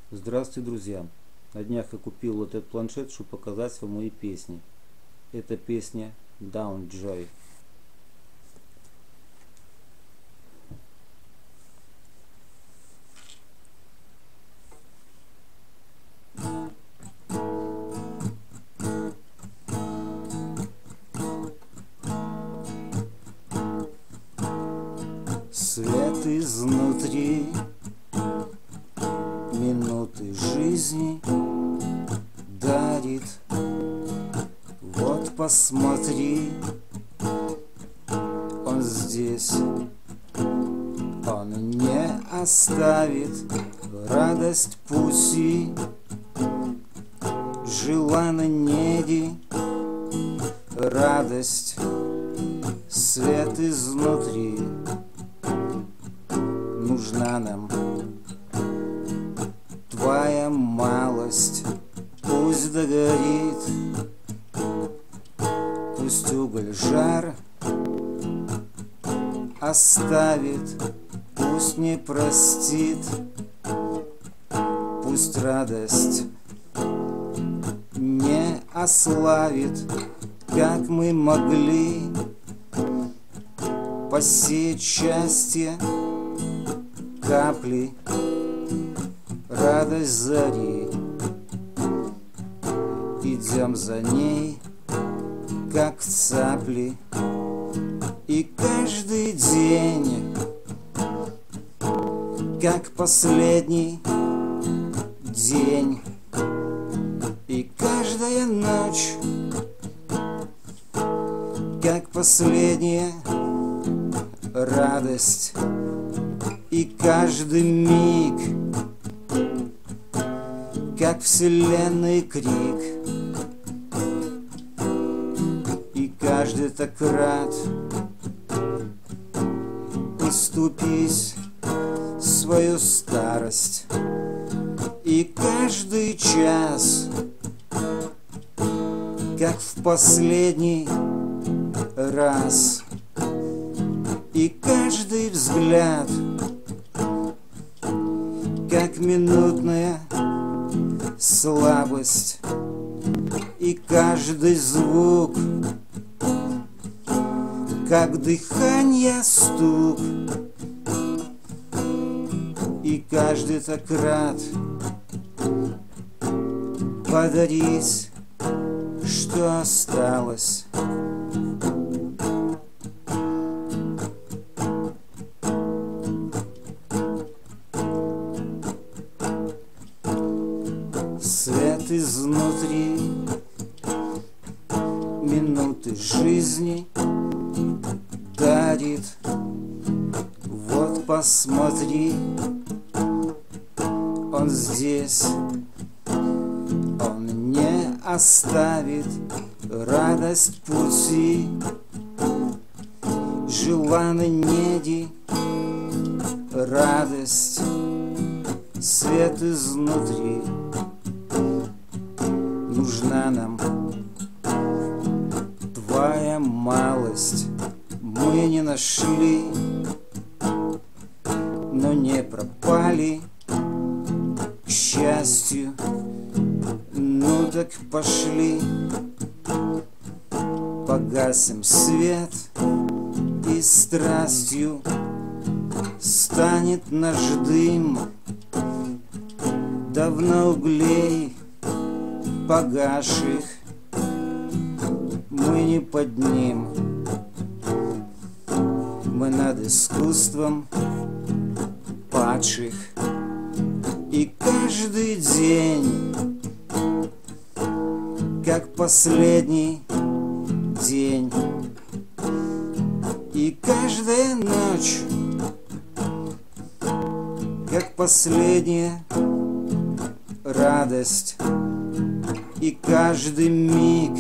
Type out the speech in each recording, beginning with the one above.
Здравствуйте, друзья! На днях я купил вот этот планшет, чтобы показать вам мои песни. Это песня Down Joy. Свет изнутри, минуты жизни дарит. Вот посмотри, он здесь, он не оставит. Радость пуси, желанно неги, радость, свет изнутри. Нужна нам твоя малость, пусть догорит, пусть уголь жар оставит, пусть не простит, пусть радость не ославит, как мы могли посеять счастье капли, радость зари. Идем за ней, как цапли, и каждый день, как последний день, и каждая ночь, как последняя радость, и каждый миг, как вселенной крик, и каждый так рад. Уступись свою старость, и каждый час, как в последний раз, и каждый взгляд, как минутная слабость, и каждый звук, как дыхание стук, и каждый так рад подарить, что осталось. Свет изнутри, минуты жизни дарит. Вот посмотри, он здесь, он не оставит. Радость пути, желанной неги, радость, свет изнутри. Нужна нам твоя малость, мы не нашли, но не пропали, к счастью. Ну так пошли, погасим свет, и страстью станет наш дым. Давно углей погаших мы не поднимем. Мы над искусством падших, и каждый день, как последний день, и каждая ночь, как последняя радость, и каждый миг,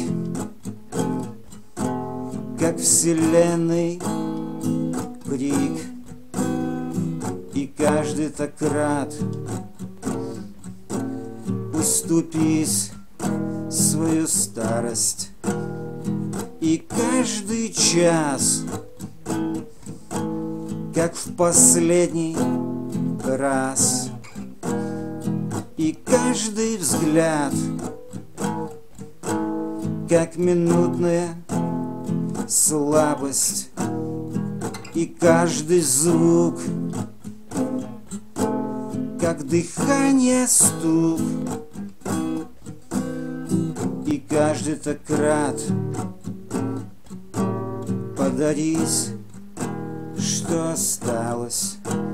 как вселенной крик, и каждый так рад. Уступись свою старость, и каждый час, как в последний раз, И каждый взгляд, как минутная слабость, и каждый звук, как дыхание стук, и каждый так рад подарить, что осталось